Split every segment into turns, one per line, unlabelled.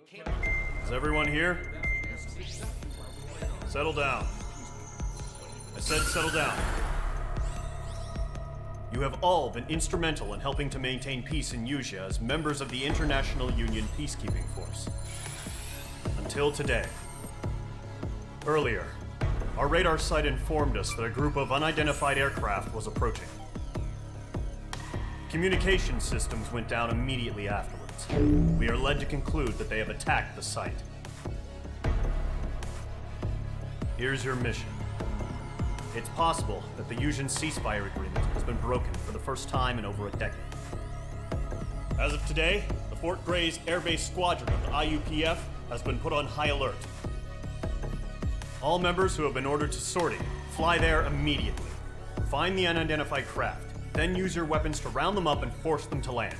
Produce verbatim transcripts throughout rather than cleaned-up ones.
Is everyone here? Settle down. I said settle down. You have all been instrumental in helping to maintain peace in Usea as members of the International Union Peacekeeping Force. Until today. Earlier, our radar site informed us that a group of unidentified aircraft was approaching. Communication systems went down immediately afterwards. We are led to conclude that they have attacked the site. Here's your mission. It's possible that the Usean ceasefire agreement has been broken for the first time in over a decade. As of today, the Fort Grays Air Base Squadron of the I U P F has been put on high alert. All members who have been ordered to sortie, fly there immediately. Find the unidentified craft, then use your weapons to round them up and force them to land.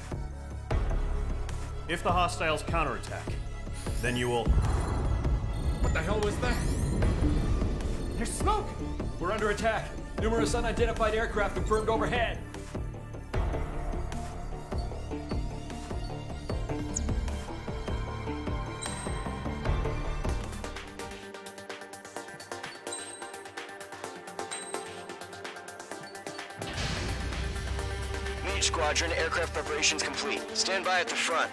If the hostiles counterattack, then you will...
What the hell was that? There's smoke! We're under attack. Numerous unidentified aircraft confirmed overhead.
Mage Squadron, aircraft preparations complete. Stand by at the front.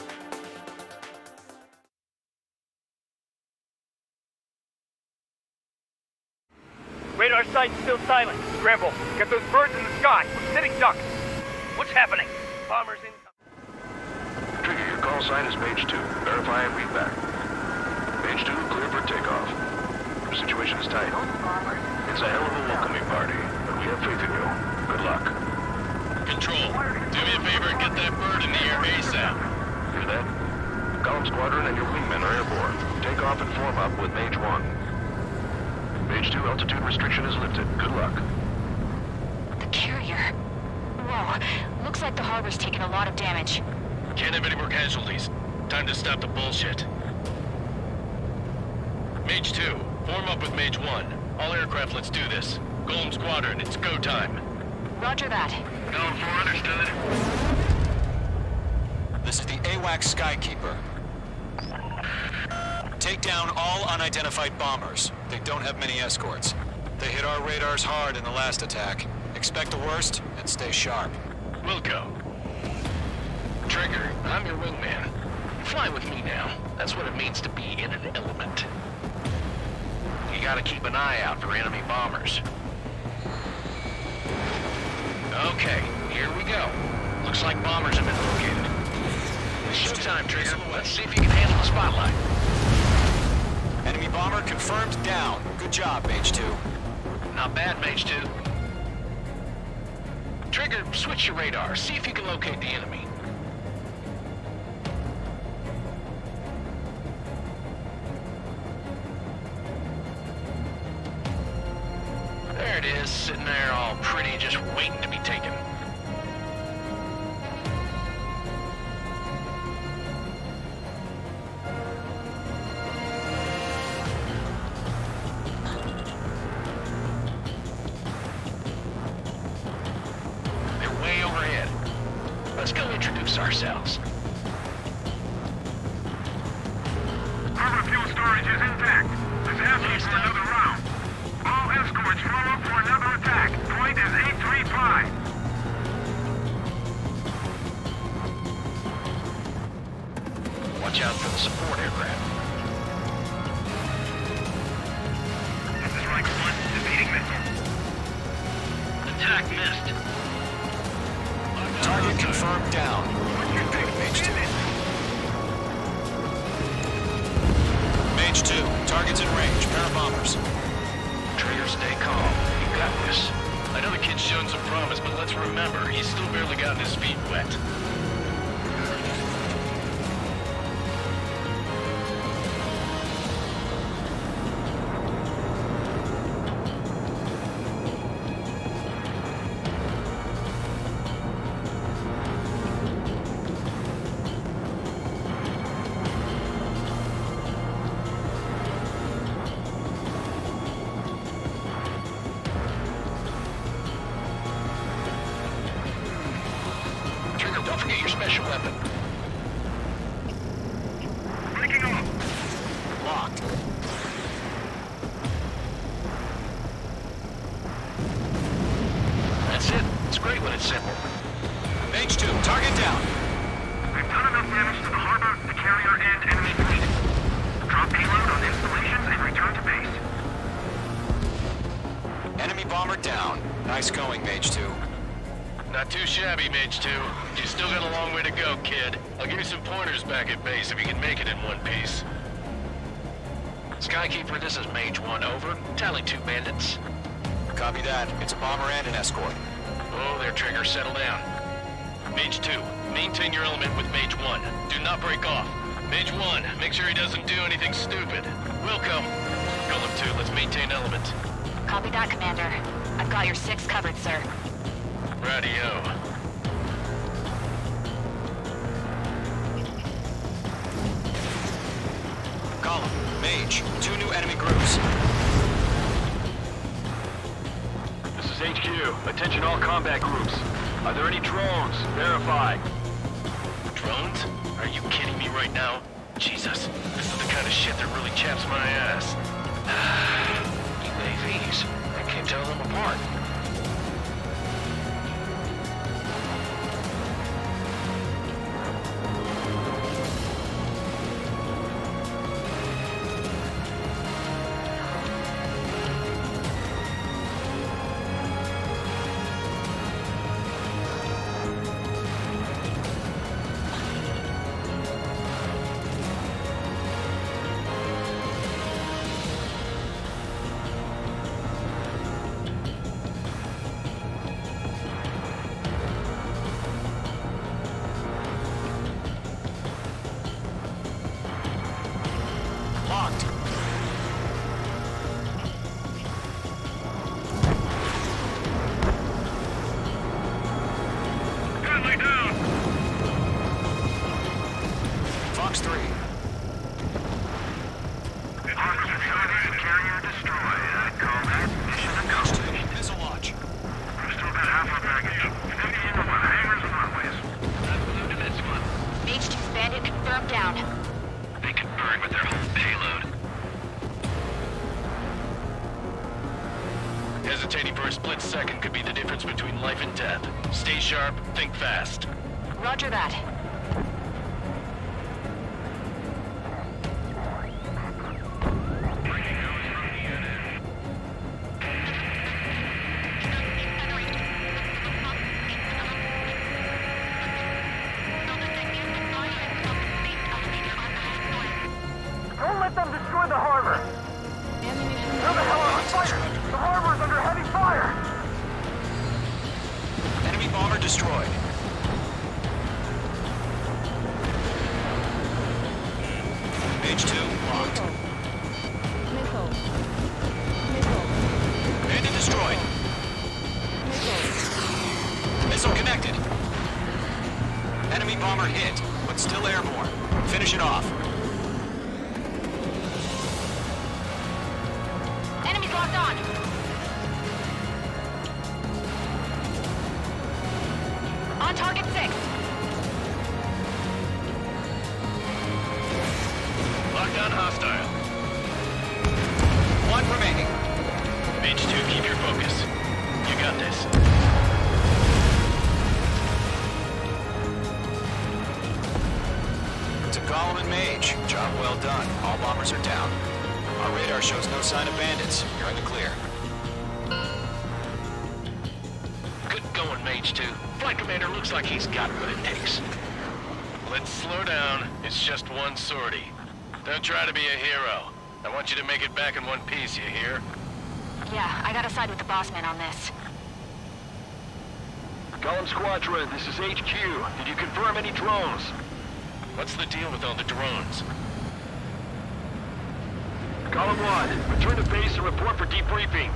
Radar site's still silent. Scramble. Get those birds in the sky. We're sitting ducks. What's happening? Bombers in...
Trigger, your call sign is Mage two. Verify and read back. Mage two, clear for takeoff. Your situation is tight. It's a hell of a welcoming party, but we have faith in you. Good luck.
Control, do me a favor and get that bird in the air ASAP.
Hear that? Column Squadron and your wingmen are airborne. Take off and form up with Mage one. Mage two, altitude restriction is lifted. Good luck.
The carrier. Whoa. Looks like the harbor's taken a lot of damage.
Can't have any more casualties. Time to stop the bullshit. Mage two, form up with Mage one. All aircraft, let's do this. Golem Squadron, it's go time.
Roger that.
Going for understood.
This is the AWACS Skykeeper. Take down all unidentified bombers. They don't have many escorts. They hit our radars hard in the last attack. Expect the worst and stay sharp.
Wilco. Trigger, I'm your wingman. Fly with me now. That's what it means to be in an element. You gotta keep an eye out for enemy bombers. Okay, here we go. Looks like bombers have been located. It's showtime, Trigger. Let's see if you can handle the spotlight.
Enemy bomber confirmed down. Good job, Mage two.
Not bad, Mage two. Trigger, switch your radar. See if you can locate the enemy. There it is, sitting there all pretty, just waiting to be taken. They're way overhead. Let's go introduce ourselves.
Harbor fuel storage is intact. Let's have you for another round. All escorts follow up for another attack. Point is eight three five.
Watch out for the support aircraft.
This is Riker one, defeating missile.
Attack missed.
Target confirmed down. Good, Mage two. Mage two, target's in range. Pair of bombers.
Trigger, stay calm. You got this. I know the kid's shown some promise, but let's remember, he's still barely gotten his feet wet. Don't forget
Nice going, Mage two.
Not too shabby, Mage two. You still got a long way to go, kid. I'll give you some pointers back at base if you can make it in one piece. Skykeeper, this is Mage one, over. Tally two bandits.
Copy that. It's a bomber and an escort.
Oh, there, Trigger. Settle down. Mage two, maintain your element with Mage one. Do not break off. Mage one, make sure he doesn't do anything stupid. We'll come. Golem two, let's maintain element.
Copy that, Commander. I've got your six covered, sir.
Radio.
Column, Mage, two new enemy groups.
This is H Q. Attention all combat groups. Are there any drones? Verify.
Drones? Are you kidding me right now? Jesus, this is the kind of shit that really chaps my ass. U A Vs. I can't tell them apart. Hesitating for a split second could be the difference between life and death. Stay sharp, think fast.
Roger that.
Don't let them destroy the harbor! Where the hell are we fighting? The harbor is under heavy fire!
Enemy bomber destroyed. Mage two, locked.
Missile. Missile.
Bandit destroyed.
Missile.
Missile connected. Enemy bomber hit, but still airborne. Finish it off.
Enemies locked on. On target six.
Lockdown hostile.
One remaining.
Mage two, keep your focus. You got this.
It's a Golem and Mage. Job well done. All bombers are down. Our radar shows no sign of bandits. You're in the clear.
Good going, Mage two. Flight commander looks like he's got what it takes. Let's slow down. It's just one sortie. Don't try to be a hero. I want you to make it back in one piece, you hear?
Yeah, I gotta side with the boss man on this.
Golem Squadron, this is H Q. Did you confirm any drones?
What's the deal with all the drones?
Golem one, return to base and report for debriefing.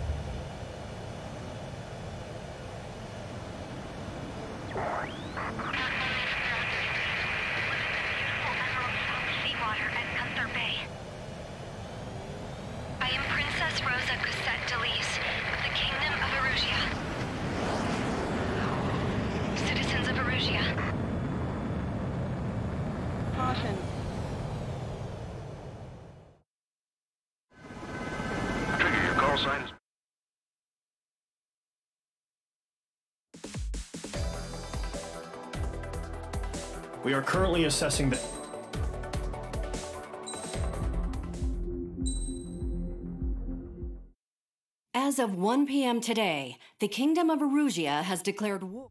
Seawater at Gunther Bay. I am Princess Rosa Cosette Delise of the Kingdom of Erusia. Citizens of Erusia.
Caution.
Trigger, your call sign is...
We are currently assessing the...
As of one p m today, The Kingdom of Erusia has declared war.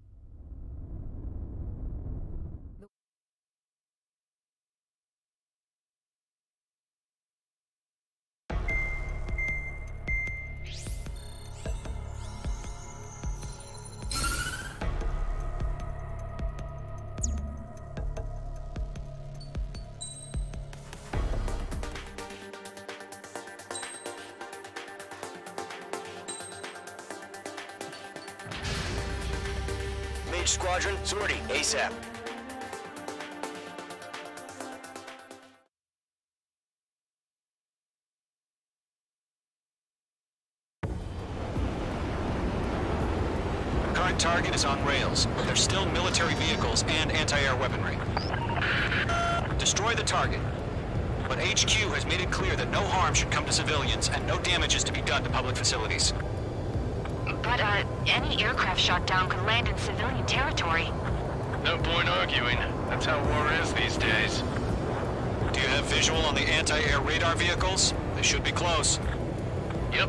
Mage Squadron, sortie, ASAP.
Current target is on rails, but there's still military vehicles and anti-air weaponry. Destroy the target. But H Q has made it clear that no harm should come to civilians and no damage is to be done to public facilities.
But, uh, any aircraft shot down could land in civilian territory.
No point arguing. That's how war is these days.
Do you have visual on the anti-air radar vehicles? They should be close.
Yep.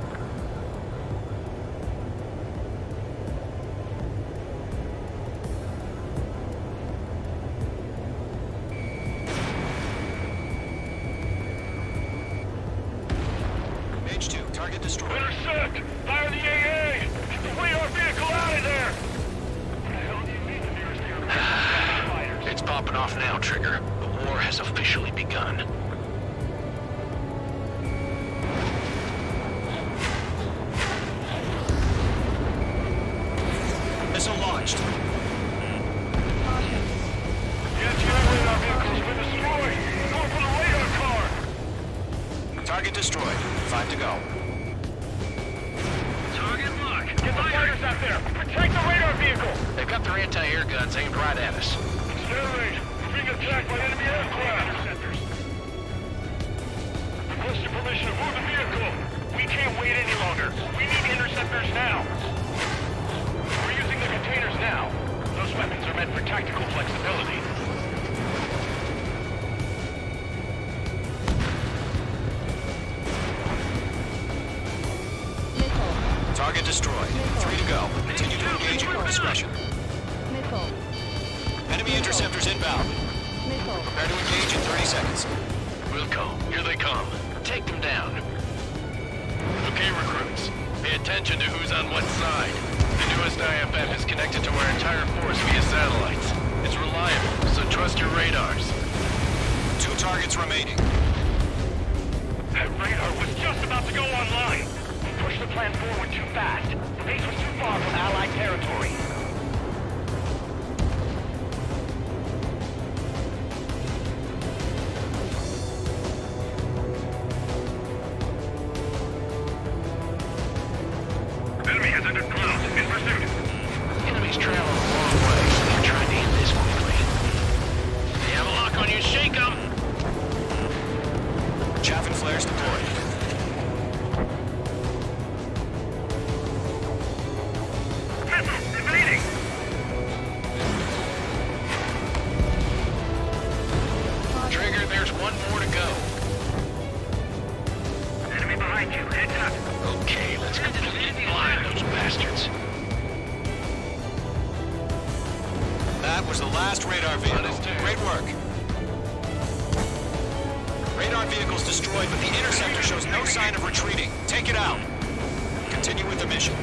Mage two, target destroyed.
Intercept! Fire the A A! Get the radar vehicle out of there!
It's popping off now, Trigger. The war has officially begun.
Missile launched.
The anti-air radar vehicle's been destroyed! Going for the radar car!
Target destroyed. Five to go.
Target lock! Get the fighters out there! Protect the radar vehicle!
They've got their anti-air guns aimed right at us.
Stand We're being attacked by enemy aircraft! Interceptors! Requesting permission to move the vehicle! We can't wait any longer! We need interceptors now! We're using the containers now. Those weapons are meant for tactical flexibility.
Target destroyed. Three to go. Continue to engage at your discretion.
Missile.
Enemy interceptors inbound.
Missile.
Prepare to engage in thirty seconds.
Wilco, here they come. Take them down. Okay, recruits. Pay attention to who's on what side. The newest I F F is connected to our entire force via satellites. It's reliable, so trust your radars.
Two targets remaining.
That radar was just about to go online. We pushed the plan forward too fast. The base was too far from Allied territory. Enemy has entered clouds. In pursuit.
Enemy's traveling a long way, so they're trying to end this quickly. They have a lock on you, shake them!
Chaff and flares deployed.
Missile invading!
Trigger, there's one more to go.
Enemy behind you. Heads up.
Okay, let's completely blind those bastards.
That was the last radar vehicle. Great work. Radar vehicle's destroyed, but the interceptor shows no sign of retreating. Take it out. Continue with the mission.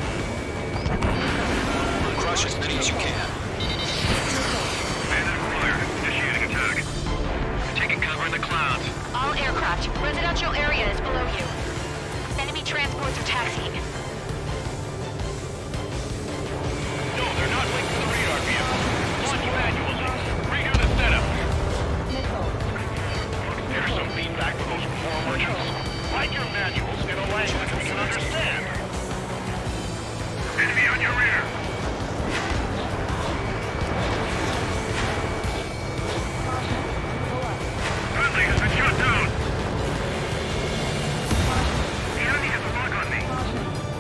Crush as many as you can.
Bandit acquired. Initiating attack. Taking cover in the clouds.
All aircraft, residential area is below you. Enemy transports are taxiing.
No, they're not linked to the radar vehicle. Launch manually. Redo the setup. There's some feedback from those core merchants. Write your manuals in a language we can understand. Enemy on your rear. Friendly has been shot down. The enemy has a lock on me.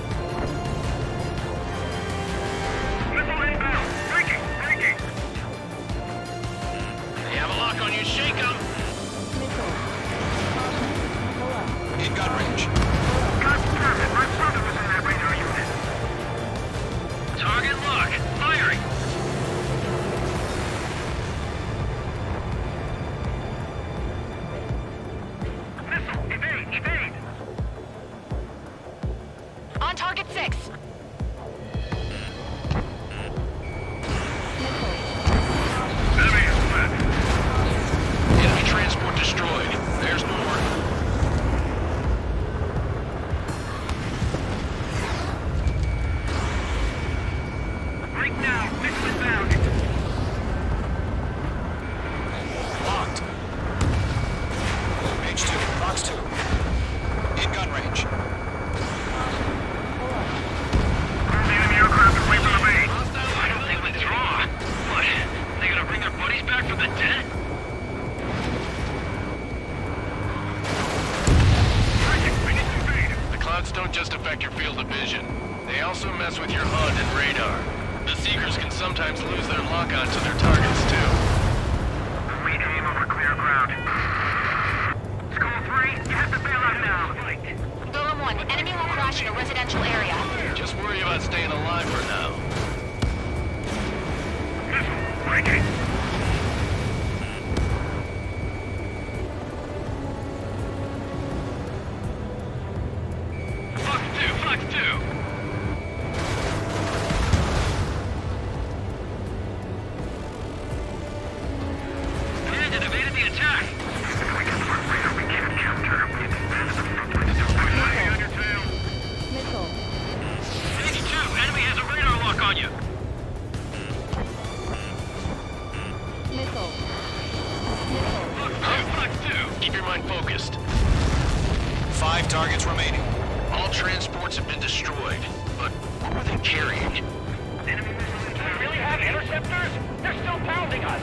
Threats don't just affect your field of vision. They also mess with your H U D and radar. The Seekers can sometimes lose their lock-on to their targets, too.
We aim over clear ground. Skull three, you have to bail out now.
Golem one, enemy will crash in a residential area.
Just worry about staying alive for now.
Missile, break it.
Fox two, Fox two. Bandit evaded the attack.
We can work later, we can't counter.
Missile.
H two, enemy has a radar lock on you.
Missile.
Fox two, Fox two.
Keep your mind focused.
Five targets remaining.
All transports have been destroyed, but what were they carrying?
Enemy missiles. Do we really have interceptors? They're still pounding us.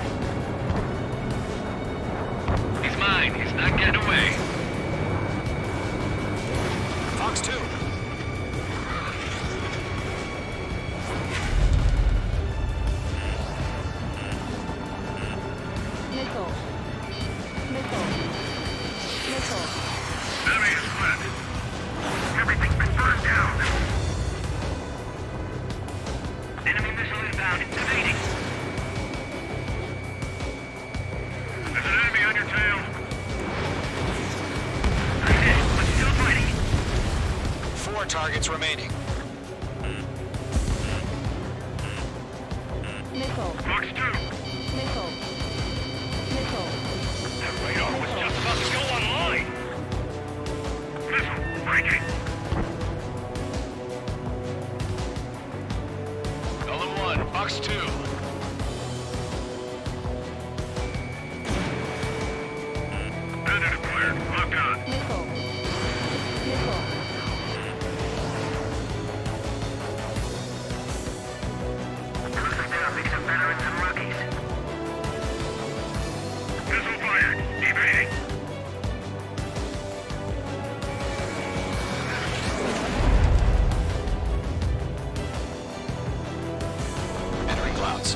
He's mine. He's not getting away.
Fox two.
Missile. Missile. Missile.
Enemy is flat. Everything's been burned down.
Enemy missile inbound. It's evading.
There's an enemy on your tail.
Ahead, but still fighting.
Four targets remaining.
Missile.
Fox two.
Missile. Missile.
That radar was just about to go online.
Missile, break it.
Golem one, Fox two.
Bandit acquired. Locked on.
Missile. Missile.
Cruisers down because of veterans and rookies. Missile fired. Evading.
Entering clouds.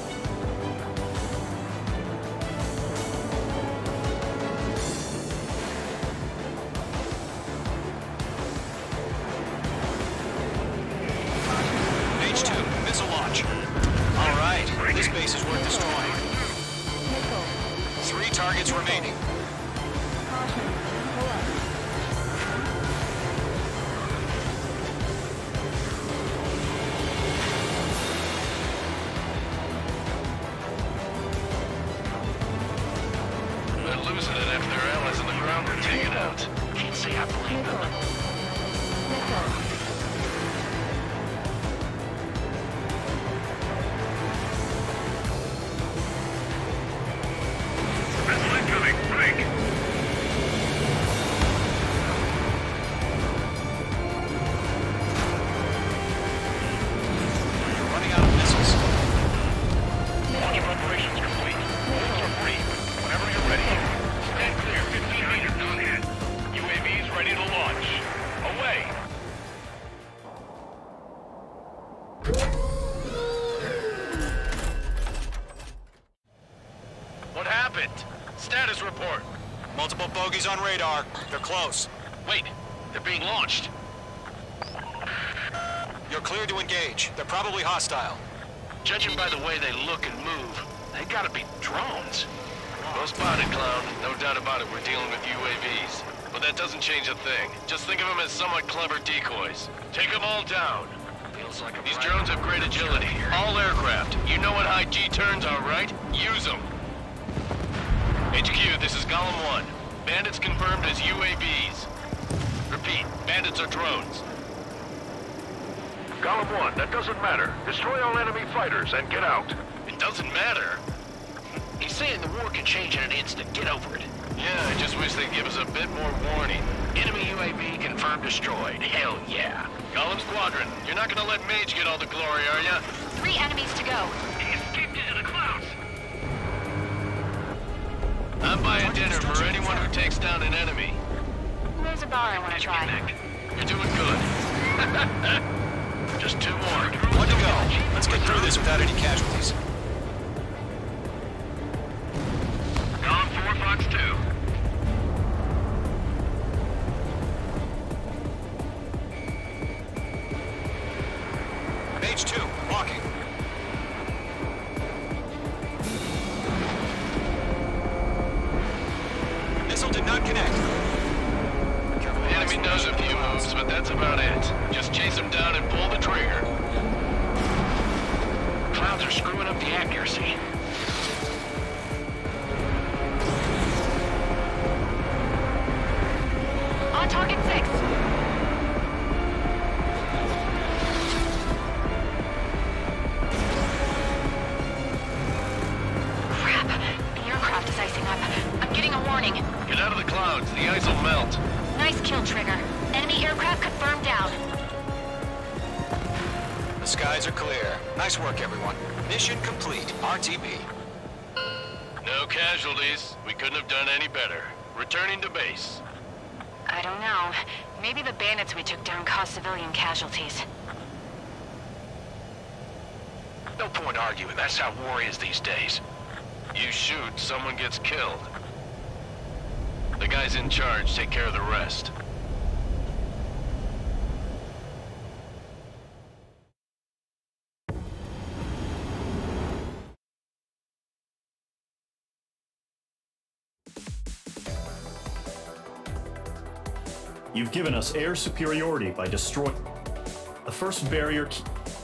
H two, missile launch. All right, this base is worth destroying.
Missile.
Three targets remaining.
Caution. Pull up.
They're losing it after their allies on the ground were taken out. Can't say I blame
Missile.
them.
Missile.
Missile incoming. Break.
Running out of missiles.
Launch preparations complete. Moves are free. Whenever you're ready. Stand clear. fifteen meters.
Not hit.
U A Vs ready to launch. Away.
What happened? Status report.
Multiple bogies on radar. They're close.
Wait, they're being launched.
You're cleared to engage. They're probably hostile.
Judging by the way they look and move, they gotta be drones. Well spotted, Clown. No doubt about it, we're dealing with U A Vs. But that doesn't change a thing. Just think of them as somewhat clever decoys. Take them all down.
Feels like a
These drones have great agility. All aircraft. You know what high G turns are, right? Use them. H Q, this is Golem one. Bandits confirmed as U A Vs. Repeat, bandits are drones.
Golem one, that doesn't matter. Destroy all enemy fighters and get out.
It doesn't matter.
He's saying the war can change in an instant. Get over it.
Yeah, I just wish they'd give us a bit more warning.
Enemy U A V confirmed destroyed. Hell yeah.
Golem Squadron, you're not gonna let Mage get all the glory, are ya?
Three enemies to go.
He escaped into the clouds.
I'm buying dinner for anyone who takes down an enemy.
There's a bar I want to try.
You're doing good. Just two more.
One to go. Let's get through this without any casualties.
Column four, Fox two.
Mage two, walking. Missile did not connect.
The enemy does a few moves, but that's about it. Just chase them down and pull the trigger.
Clouds are screwing up the accuracy.
On target six. Crap. The aircraft is icing up. I'm getting a warning.
Get out of the clouds. The ice will melt.
Nice kill, Trigger. Enemy aircraft confirmed down.
The skies are clear. Nice work, everyone. Mission complete. R T B.
No casualties. We couldn't have done any better. Returning to base.
I don't know. Maybe the bandits we took down caused civilian casualties.
No point arguing. That's how war is these days.
You shoot, someone gets killed. The guys in charge take care of the rest.
You've given us air superiority by destroying the first barrier. Key